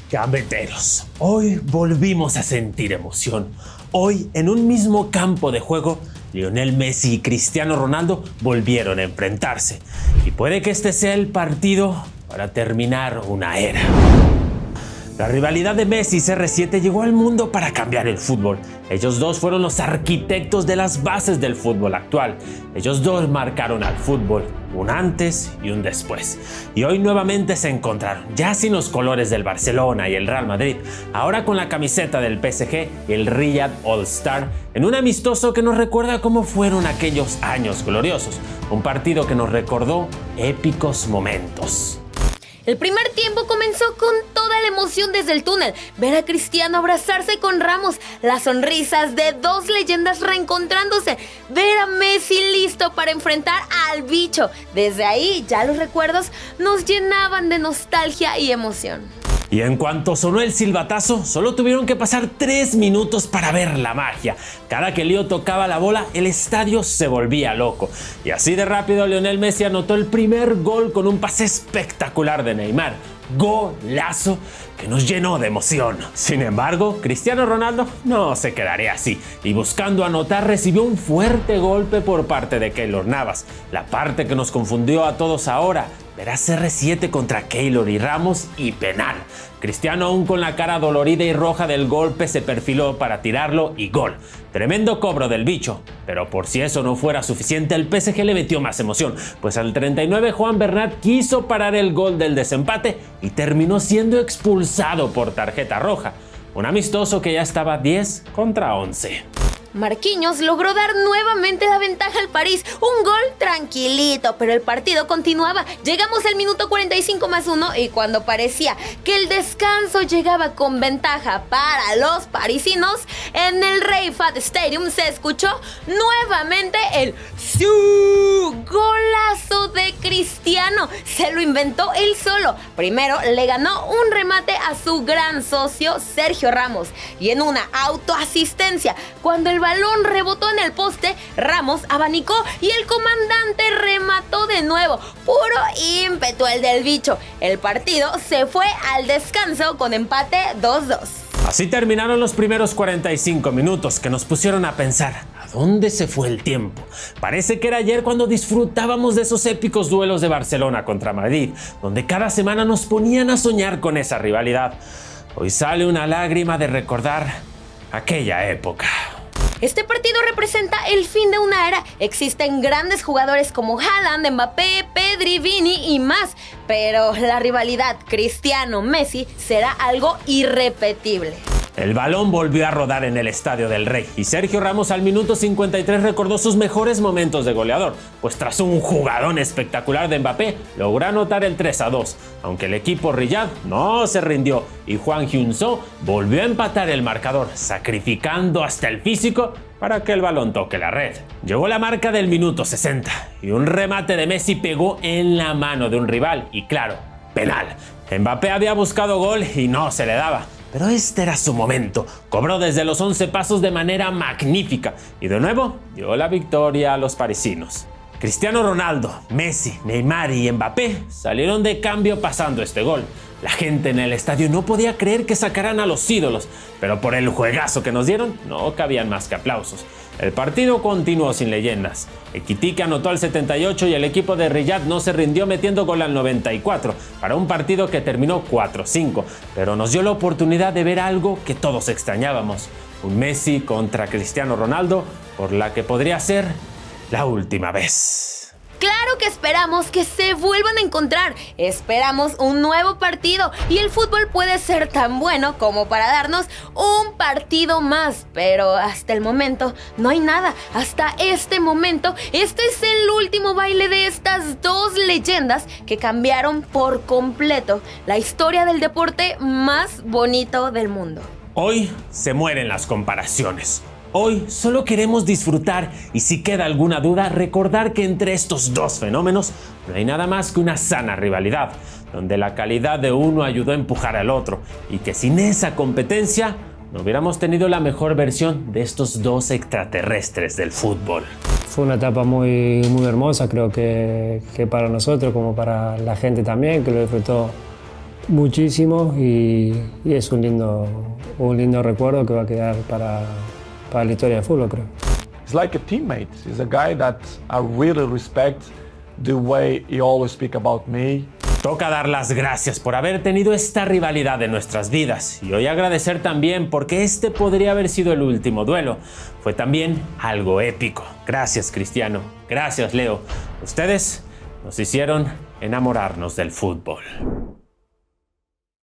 Gambeteros, hoy volvimos a sentir emoción. Hoy, en un mismo campo de juego, Lionel Messi y Cristiano Ronaldo volvieron a enfrentarse. Y puede que este sea el partido para terminar una era. La rivalidad de Messi y CR7 llegó al mundo para cambiar el fútbol. Ellos dos fueron los arquitectos de las bases del fútbol actual. Ellos dos marcaron al fútbol, un antes y un después. Y hoy nuevamente se encontraron, ya sin los colores del Barcelona y el Real Madrid, ahora con la camiseta del PSG y el Riyadh All Star, en un amistoso que nos recuerda cómo fueron aquellos años gloriosos. Un partido que nos recordó épicos momentos. El primer tiempo comenzó con toda la emoción desde el túnel. Ver a Cristiano abrazarse con Ramos, las sonrisas de dos leyendas reencontrándose, ver a Messi listo para enfrentar al bicho. Desde ahí ya los recuerdos nos llenaban de nostalgia y emoción. Y en cuanto sonó el silbatazo, solo tuvieron que pasar 3 minutos para ver la magia. Cada que Leo tocaba la bola, el estadio se volvía loco. Y así de rápido Lionel Messi anotó el primer gol con un pase espectacular de Neymar. Golazo que nos llenó de emoción. Sin embargo, Cristiano Ronaldo no se quedaría así y buscando anotar recibió un fuerte golpe por parte de Keylor Navas. La parte que nos confundió a todos ahora. Verás CR7 contra Keylor y Ramos y penal. Cristiano, aún con la cara dolorida y roja del golpe, se perfiló para tirarlo y gol. Tremendo cobro del bicho, pero por si eso no fuera suficiente, el PSG le metió más emoción, pues al 39 Juan Bernat quiso parar el gol del desempate y terminó siendo expulsado por tarjeta roja. Un amistoso que ya estaba 10 contra 11. Marquinhos logró dar nuevamente la ventaja al París, un gol tranquilito, pero el partido continuaba. Llegamos al minuto 45+1 y cuando parecía que el descanso llegaba con ventaja para los parisinos, en el Rey Fahd Stadium se escuchó nuevamente el golazo de Cristiano. Se lo inventó él solo. Primero le ganó un remate a su gran socio Sergio Ramos y en una autoasistencia, cuando el balón rebotó en el poste, Ramos abanicó y el comandante remató de nuevo. Puro ímpetu el del bicho. El partido se fue al descanso con empate 2-2. Así terminaron los primeros 45 minutos que nos pusieron a pensar, ¿a dónde se fue el tiempo? Parece que era ayer cuando disfrutábamos de esos épicos duelos de Barcelona contra Madrid, donde cada semana nos ponían a soñar con esa rivalidad. Hoy sale una lágrima de recordar aquella época. Este partido representa el fin de una era. Existen grandes jugadores como Haaland, Mbappé, Pedri, Vini y más, pero la rivalidad Cristiano-Messi será algo irrepetible. El balón volvió a rodar en el Estadio del Rey y Sergio Ramos al minuto 53 recordó sus mejores momentos de goleador, pues tras un jugadón espectacular de Mbappé logró anotar el 3-2, aunque el equipo Riyadh no se rindió y Hwang Hyun-soo volvió a empatar el marcador, sacrificando hasta el físico para que el balón toque la red. Llegó la marca del minuto 60 y un remate de Messi pegó en la mano de un rival y claro, penal. Mbappé había buscado gol y no se le daba. Pero este era su momento, cobró desde los 11 pasos de manera magnífica y de nuevo dio la victoria a los parisinos. Cristiano Ronaldo, Messi, Neymar y Mbappé salieron de cambio pasando este gol. La gente en el estadio no podía creer que sacaran a los ídolos, pero por el juegazo que nos dieron no cabían más que aplausos. El partido continuó sin leyendas. Ekitike anotó al 78 y el equipo de Riyadh no se rindió metiendo gol al 94 para un partido que terminó 4-5, pero nos dio la oportunidad de ver algo que todos extrañábamos, un Messi contra Cristiano Ronaldo, por la que podría ser la última vez. Claro que esperamos que se vuelvan a encontrar, esperamos un nuevo partido y el fútbol puede ser tan bueno como para darnos un partido más, pero hasta el momento no hay nada, hasta este momento este es el último baile de estas dos leyendas que cambiaron por completo la historia del deporte más bonito del mundo. Hoy se mueren las comparaciones. Hoy solo queremos disfrutar y si queda alguna duda, recordar que entre estos dos fenómenos no hay nada más que una sana rivalidad, donde la calidad de uno ayudó a empujar al otro y que sin esa competencia no hubiéramos tenido la mejor versión de estos dos extraterrestres del fútbol. Fue una etapa muy hermosa, creo que para nosotros como para la gente también, que lo disfrutó muchísimo y es un lindo recuerdo que va a quedar para la historia del fútbol, creo. He's like a teammate. He's a guy that I really respect the way he always speak about me. Toca dar las gracias por haber tenido esta rivalidad en nuestras vidas y hoy agradecer también porque este podría haber sido el último duelo. Fue también algo épico. Gracias, Cristiano. Gracias, Leo. Ustedes nos hicieron enamorarnos del fútbol.